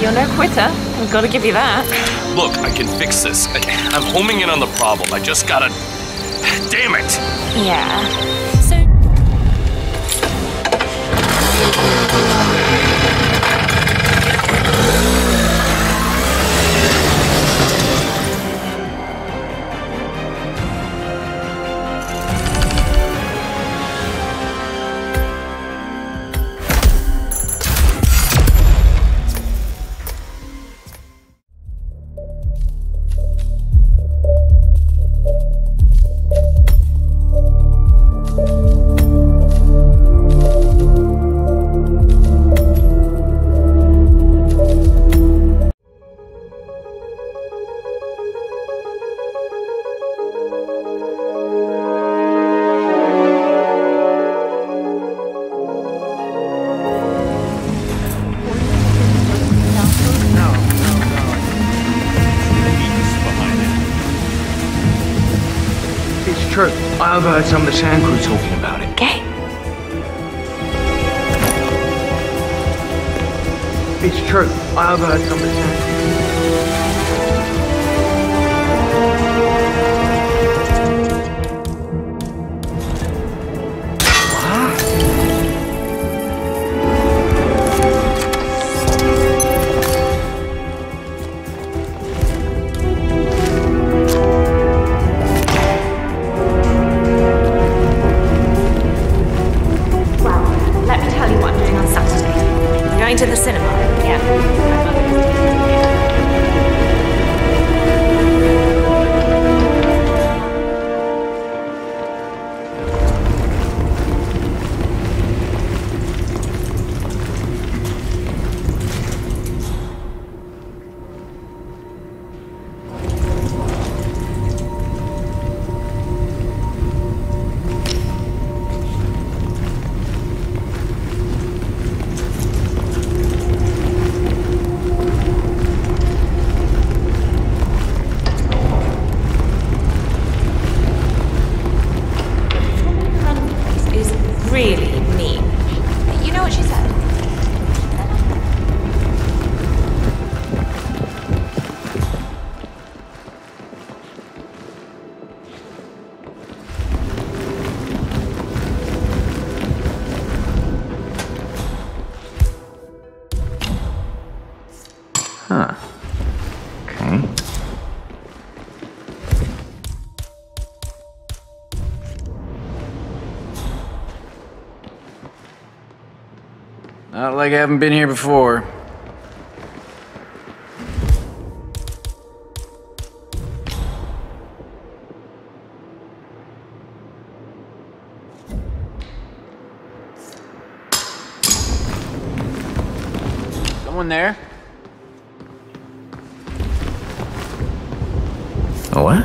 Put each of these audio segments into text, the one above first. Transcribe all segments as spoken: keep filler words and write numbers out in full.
You're no quitter. I've got to give you that. Look, I can fix this. I, I'm homing in on the problem. I just gotta... Damn it! Yeah. So... True. I overheard some of the sand crew talking about it. Okay. It's true. I overheard some of the sand to the cinema. Yeah. Really mean. You know what she said? Huh. Okay. Not like I haven't been here before. Someone there? Oh, what?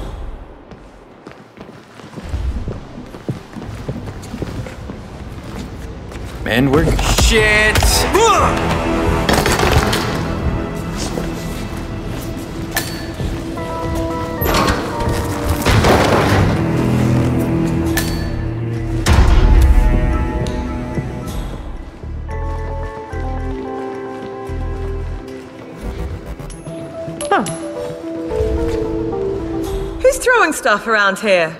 Man, we're shit. Huh. Who's throwing stuff around here?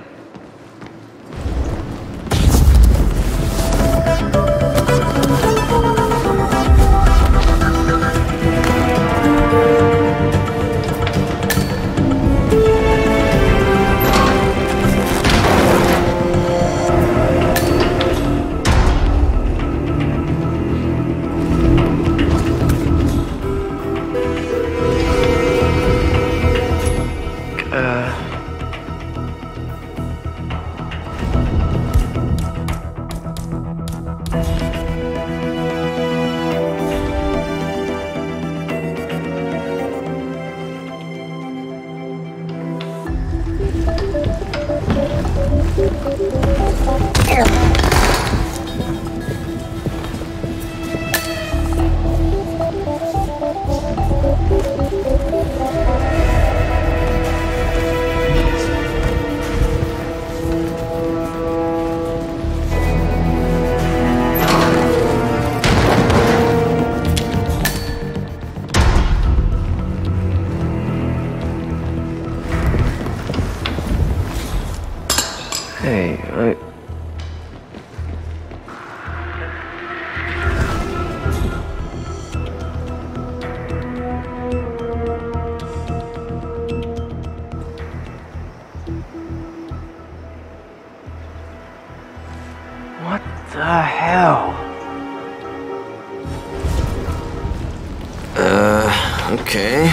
Okay.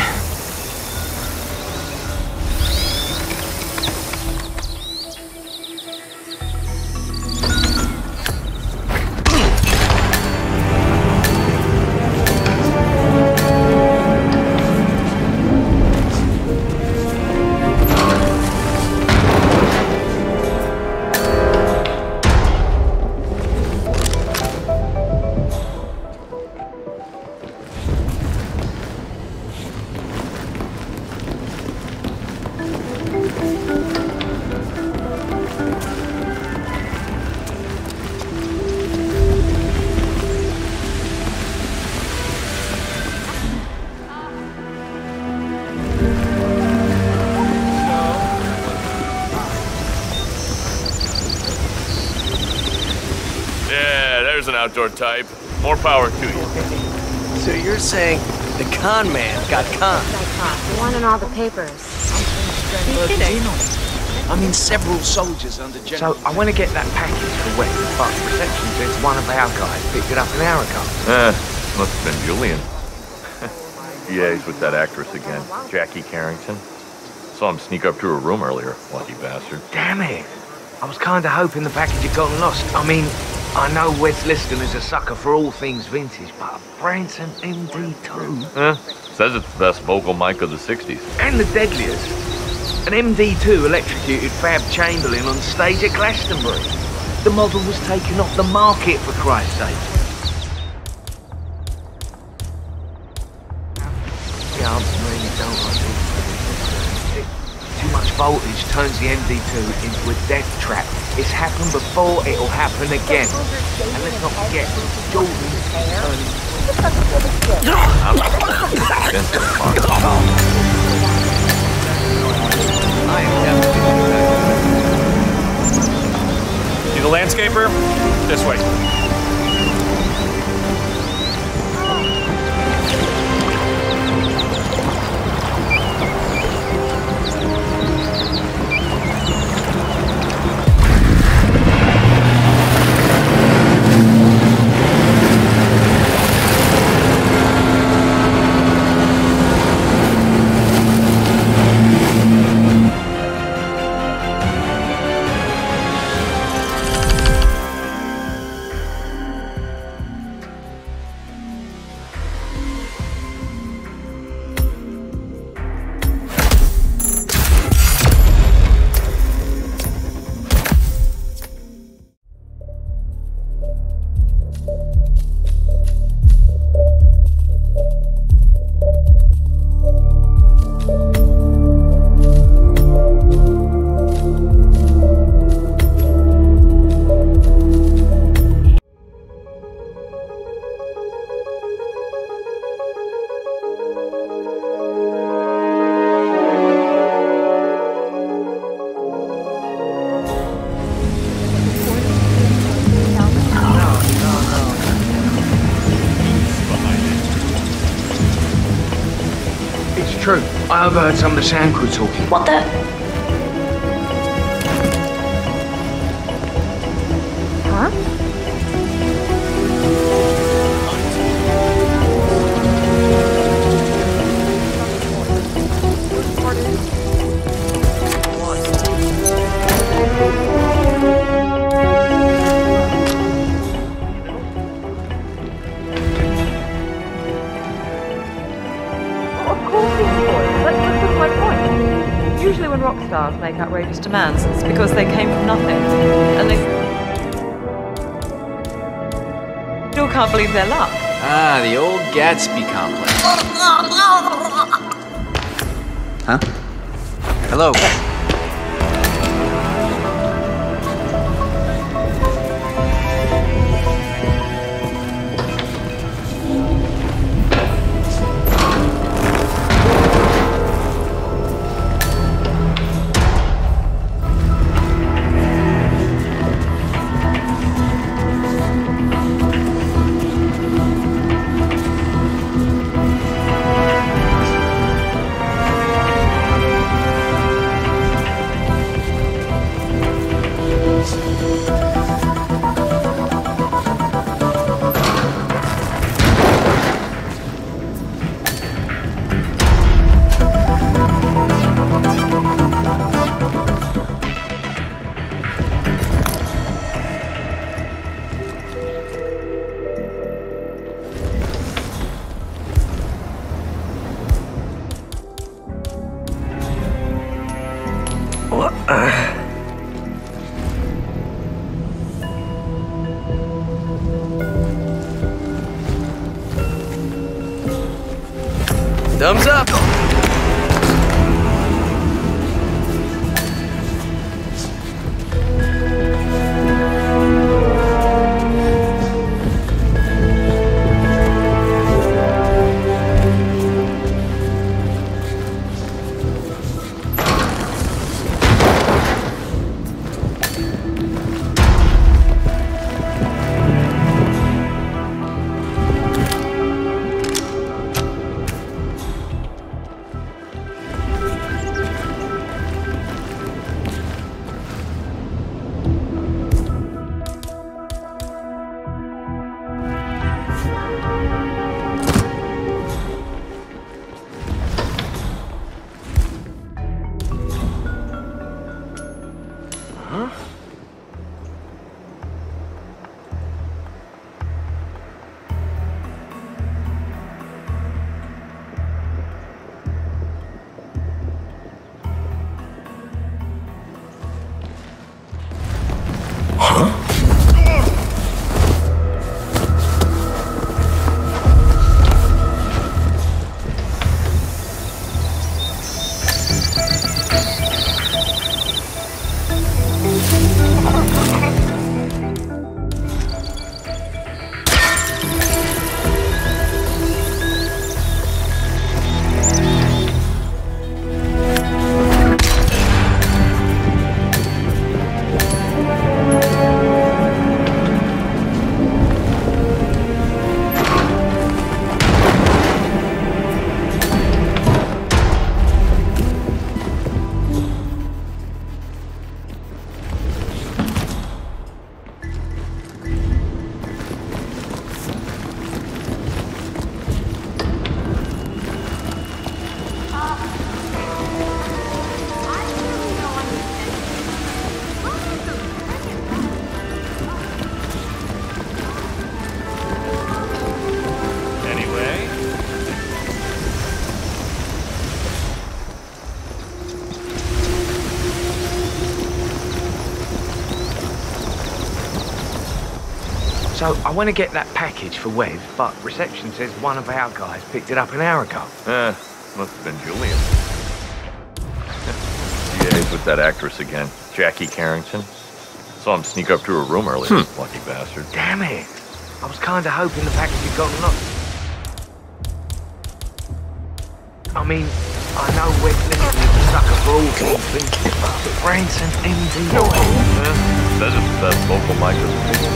An outdoor type. More power to you. So you're saying the con man got con? The one in all the papers. Are you kidding? I mean, several soldiers under general... So, I want to get that package for West, but reception says one of our guys picked it up an hour ago. Eh, must have been Julian. Yeah, he's with that actress again, Jackie Carrington. Saw him sneak up to her room earlier, lucky bastard. Damn it! I was kind of hoping the package had gotten lost. I mean, I know Wes Liston is a sucker for all things vintage, but Branson M D two... Eh, says it's the best vocal mic of the sixties. And the deadliest. An M D two electrocuted Fab Chamberlain on stage at Glastonbury. The model was taken off the market, for Christ's sake. Yeah, I really don't like it. Too much voltage turns the M D two into a death trap. It's happened before, it'll happen again. And let's not forget, Jordan's turning... See the landscaper? This way. True. I overheard some of the sound crew talking. What the? Huh? Usually when rock stars make outrageous demands, it's because they came from nothing, and they still can't believe their luck. Ah, the old Gatsby complex. Huh? Hello. Thumbs up. So, I want to get that package for Wes, but reception says one of our guys picked it up an hour ago. Eh, must have been Julian. She A's with that actress again, Jackie Carrington. Saw him sneak up to her room earlier, hmm. Lucky bastard. Damn it! I was kind of hoping the package had gotten lost. I mean, I know Wes Lincoln is a sucker for all things, but Branson M D. No, yeah, says it's the best local microphone.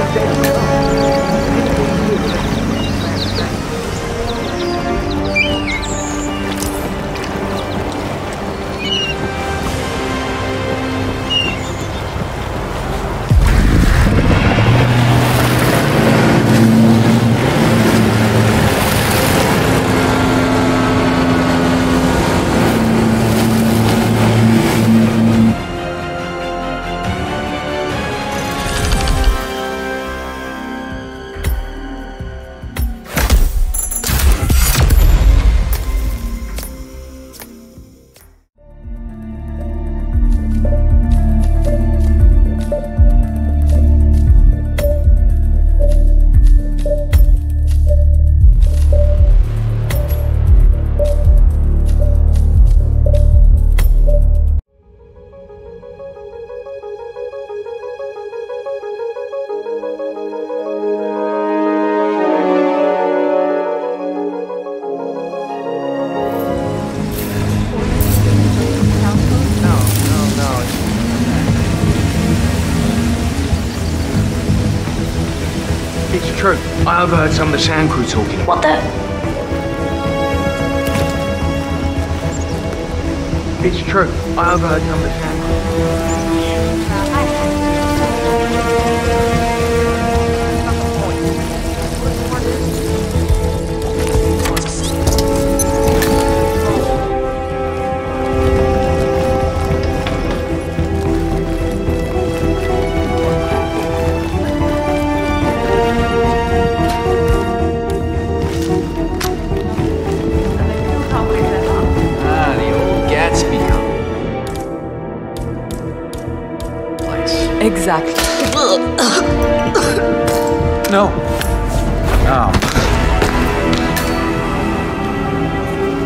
True. I overheard some of the sound crew talking. What the? It's true. I overheard some of the sound crew. Exactly. No. No.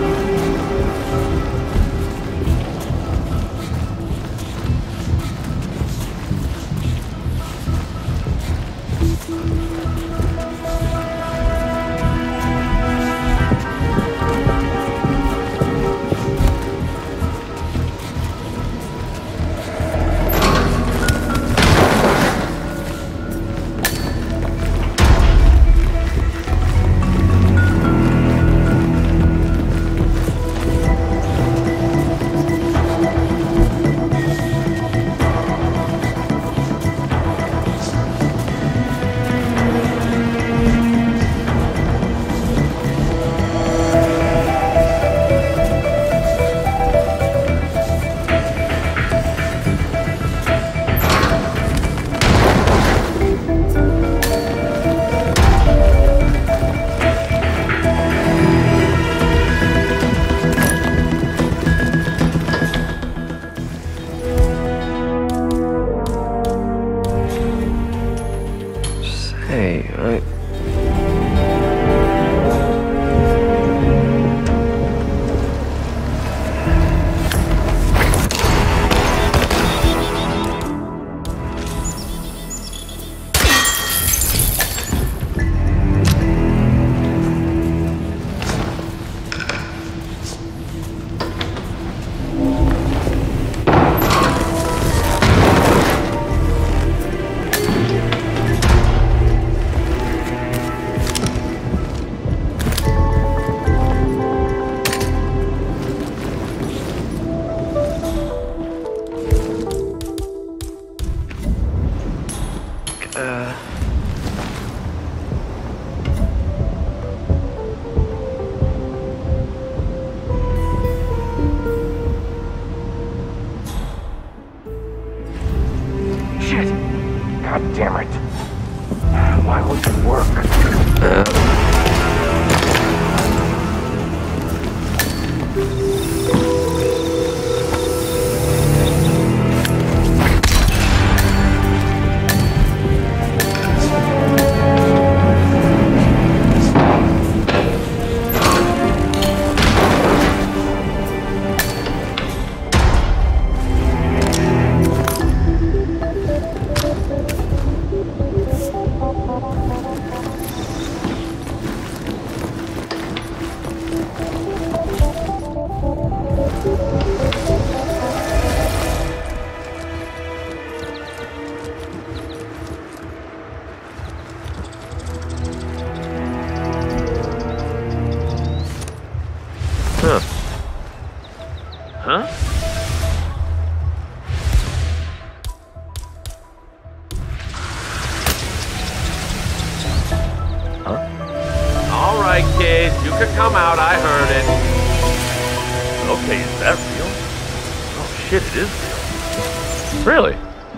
You can come out, I heard it. Okay, is that real? Oh shit, it is real. Really?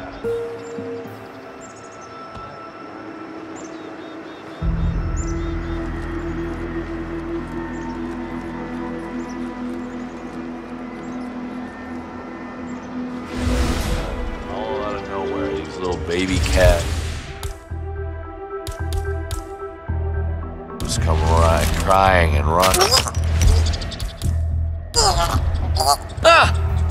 All out of nowhere, these little baby cats just come right, crying and running. Ah!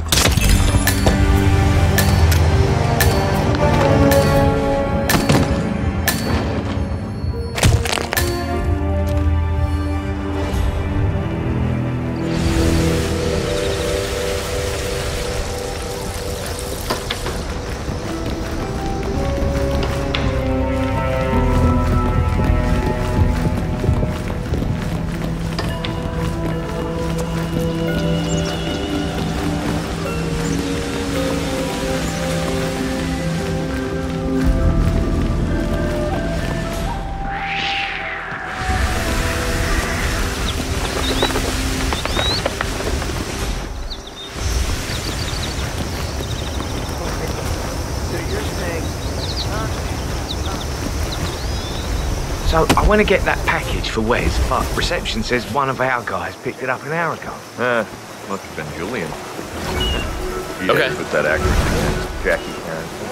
So, I want to get that package for Wes, but reception says one of our guys picked it up an hour ago. Eh, must have been Julian. He Okay. with that actress again, Jackie Carrington.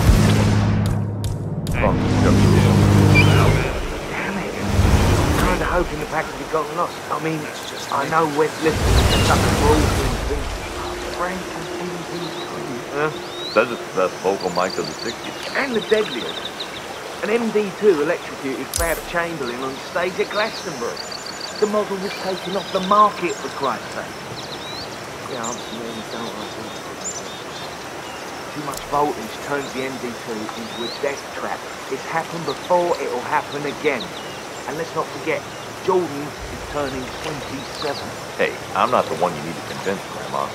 Oh, Damn it. I'm kind of hoping the package had gotten lost. I mean, I know Wes listened to something for all things. Frank and M D two. yeah. Says it's the best vocal mic of the sixties. And the deadliest. An M D two electrocuted Fab Chamberlain on stage at Glastonbury. The model was taken off the market, for Christ's sake. Yeah, I'm really don't like it. Too much voltage turns the M D two into a death trap. It's happened before, it'll happen again. And let's not forget, Jordan is turning twenty-seven. Hey, I'm not the one you need to convince, Grandma.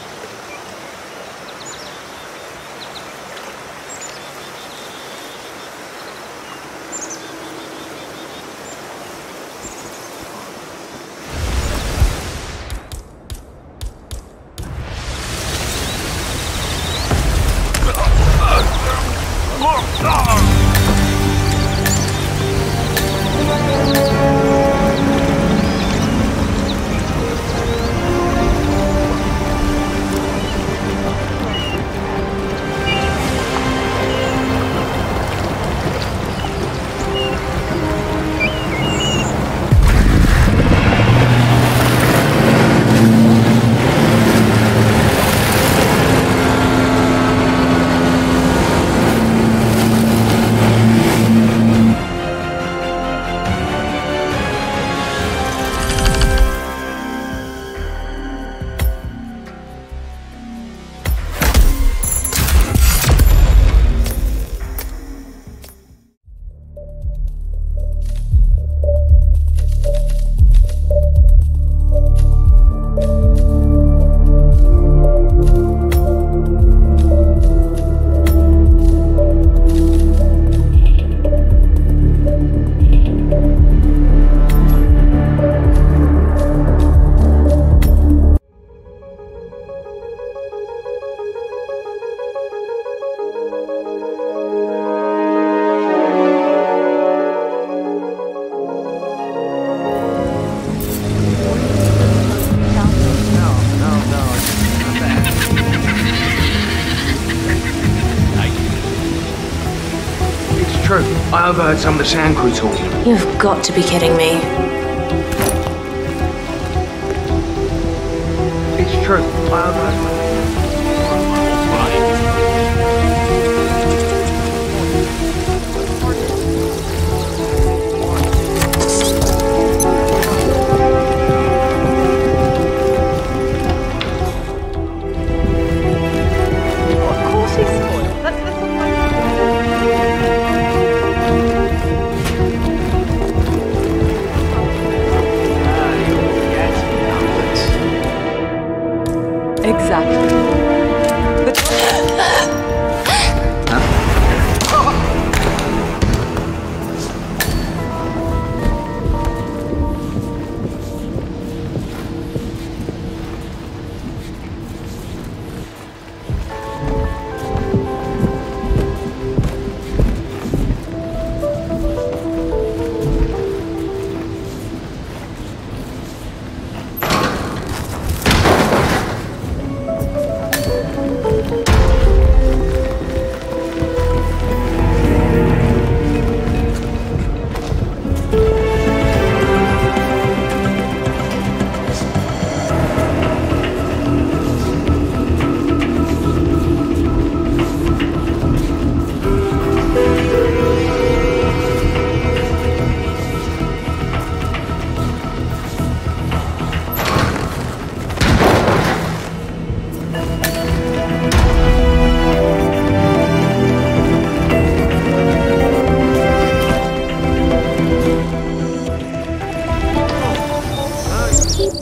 True. I overheard some of the sound crew talking. You've got to be kidding me. It's true. I overheard. Exactly. But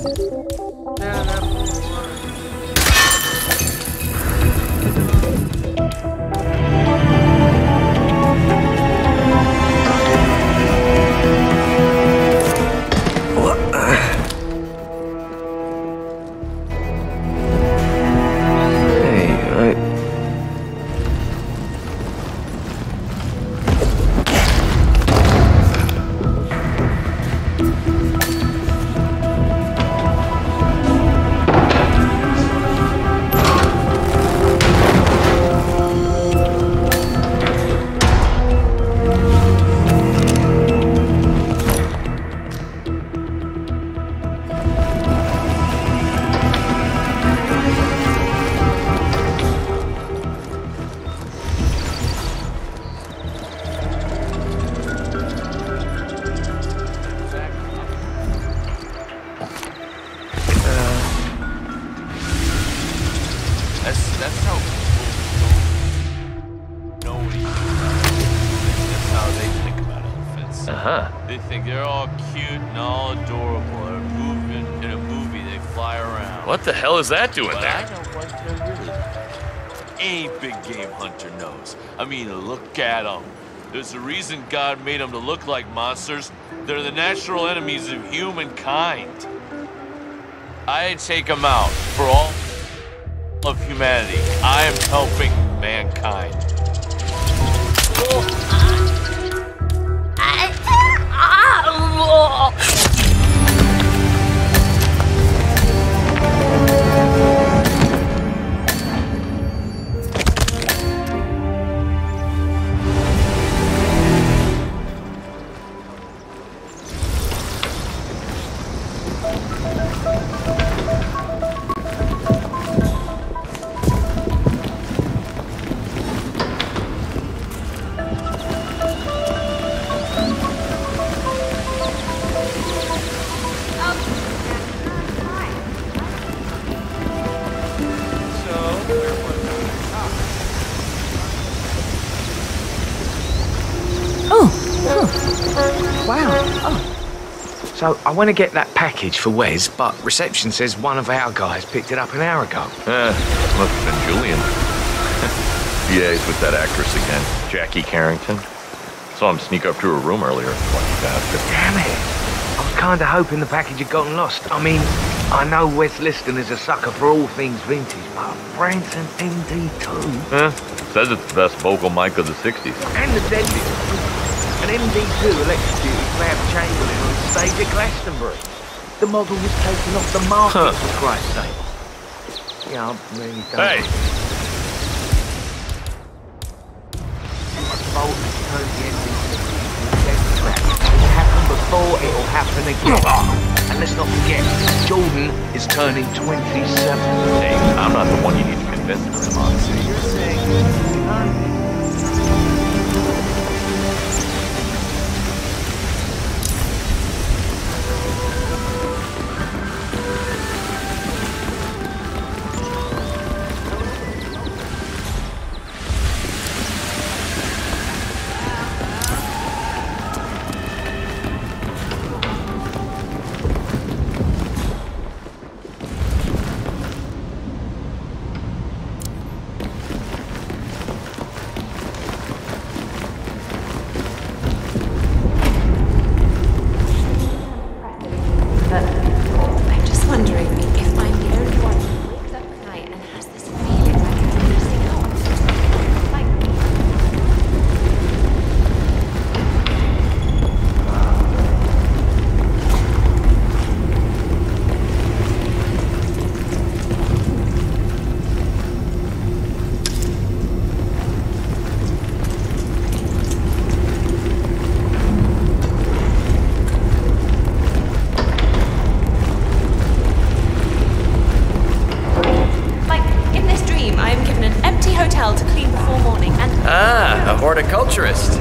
They think they're all cute and all adorable. They're moving in a movie, they fly around. What the hell is that doing But there? I know what they're really like. Any big game hunter knows. I mean, look at them. There's a reason God made them to look like monsters. They're the natural enemies of humankind. I take them out for all of humanity. I am helping mankind. So, I want to get that package for Wes, but reception says one of our guys picked it up an hour ago. Eh, must have been Julian. Yeah, he's with that actress again, Jackie Carrington. Saw him sneak up to her room earlier. Lucky bastard. Damn it! I was kind of hoping the package had gotten lost. I mean, I know Wes Liston is a sucker for all things vintage, but Branson M D two. Eh, says it's the best vocal mic of the sixties. And the deadliest. An M D two electrocuted Cloud Chamberlain on stage at Glastonbury. The model was taken off the market, huh. For Christ's sake. Yeah, I really don't. Hey! A bolt has turned the M D two into a death trap. It happened before, it'll happen again. And let's not forget, Jordan is turning twenty-seven. Hey, I'm not the one you need to convince. Come on, so you're saying... Horticulturist.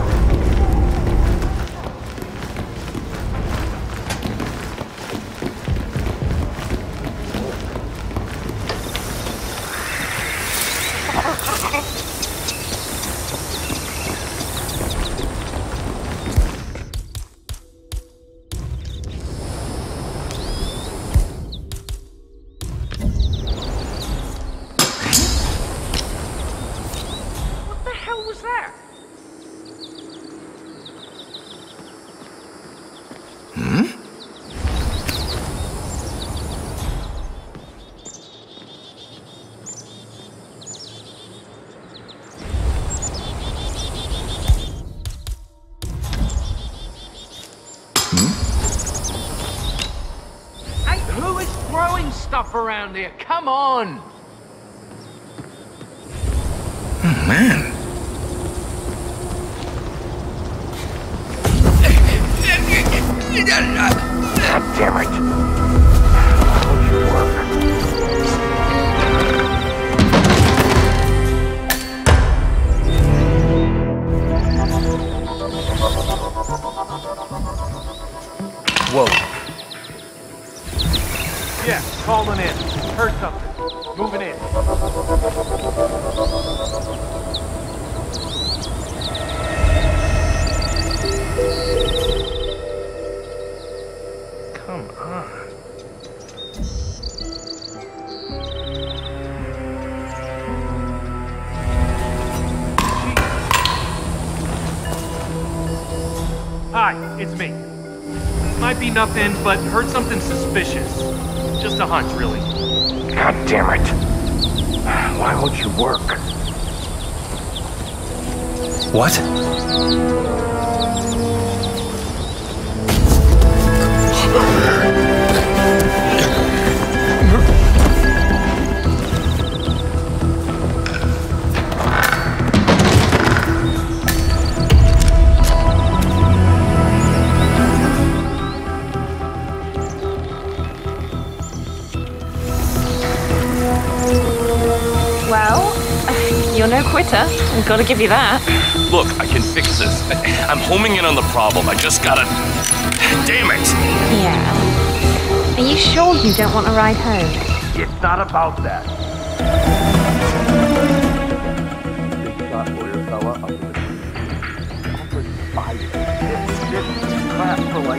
find stuff around here. Come on. Oh, man. God damn it. Why won't you work? Whoa. Yeah, calling in. Heard something. Moving in. Come on. Hi, it's me. Might be nothing, but heard something suspicious. Just a hunch, really. God damn it. Why won't you work? What? You're no quitter. I've got to give you that. Look, I can fix this. I'm homing in on the problem. I just gotta... Damn it! Yeah. Are you sure you don't want to ride home? It's not about that. Big shot lawyer fella up in the offered five. This, this class for like...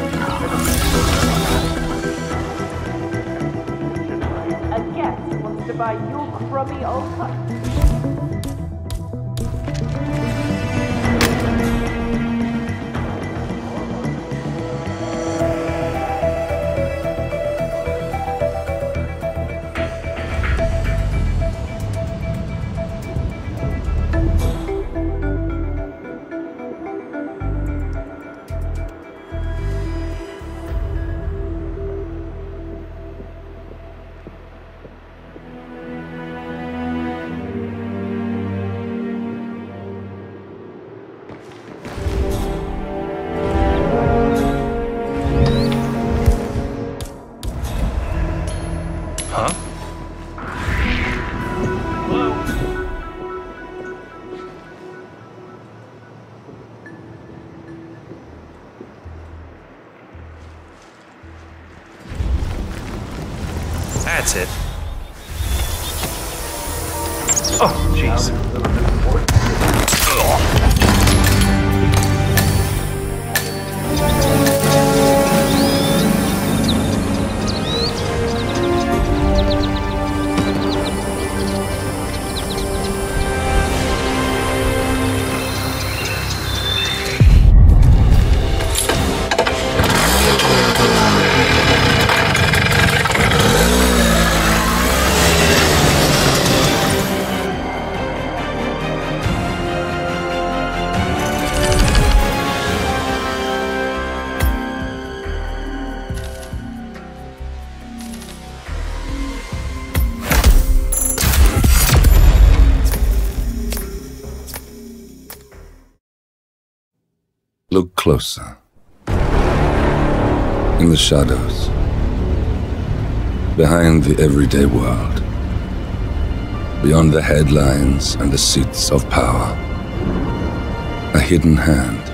A guest wants to buy your crummy old hut. That's it. Oh, jeez. Look closer. In the shadows. Behind the everyday world. Beyond the headlines and the seats of power. A hidden hand.